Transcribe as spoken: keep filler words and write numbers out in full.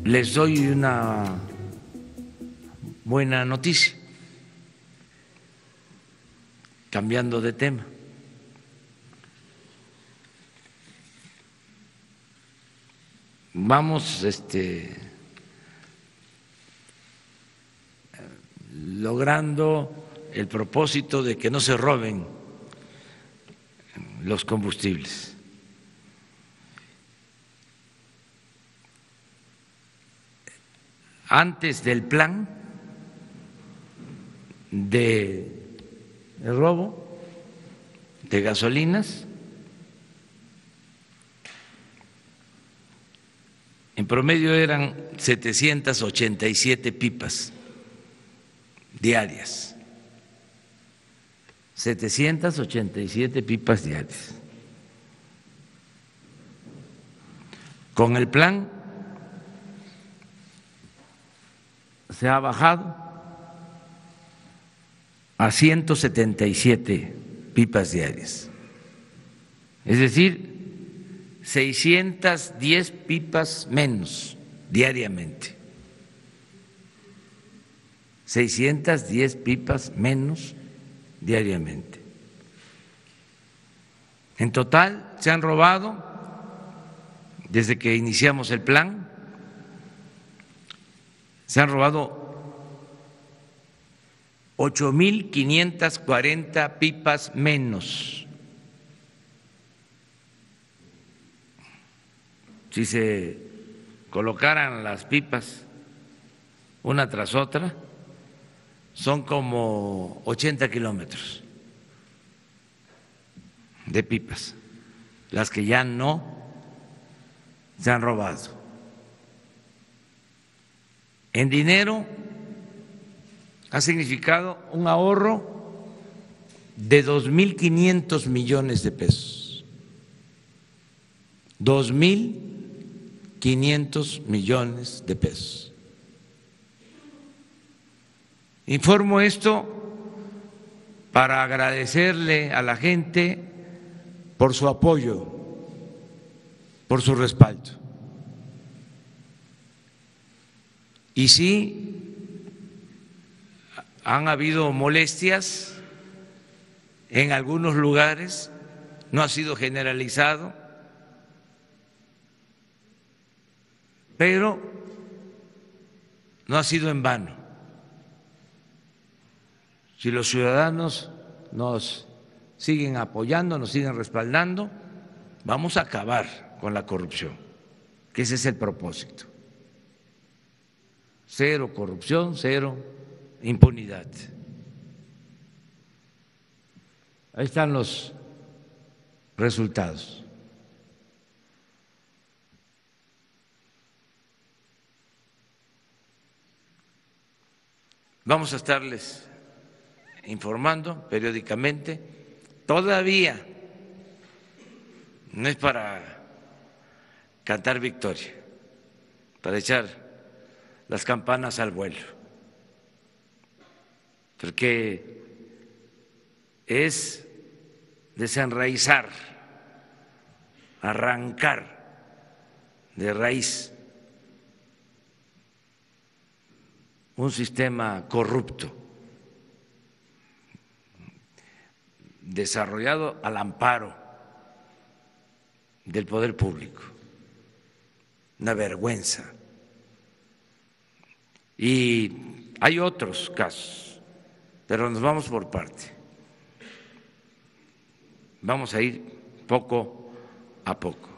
les doy una buena noticia, cambiando de tema. Vamos este, logrando el propósito de que no se roben los combustibles. Antes del plan de el robo de gasolinas, en promedio eran setecientas ochenta y siete pipas diarias, setecientas ochenta y siete pipas diarias. Con el plan se ha bajado a ciento setenta y siete pipas diarias, es decir, seiscientas diez pipas menos diariamente, seiscientas diez pipas menos diariamente. En total se han robado, desde que iniciamos el plan, se han robado ocho mil quinientas cuarenta pipas menos. Si se colocaran las pipas una tras otra, son como ochenta kilómetros de pipas las que ya no se han robado. En dinero ha significado un ahorro de dos mil quinientos millones de pesos, dos mil quinientos millones de pesos. Informo esto para agradecerle a la gente por su apoyo, por su respaldo. Y sí, han habido molestias en algunos lugares, no ha sido generalizado, pero no ha sido en vano. Si los ciudadanos nos siguen apoyando, nos siguen respaldando, vamos a acabar con la corrupción, que ese es el propósito. Cero corrupción, cero impunidad. Ahí están los resultados. Vamos a estarles informando periódicamente. Todavía no es para cantar victoria, para echar las campanas al vuelo, porque es desenraizar, arrancar de raíz un sistema corrupto desarrollado al amparo del poder público. Una vergüenza. Y hay otros casos, pero nos vamos por parte. Vamos a ir poco a poco.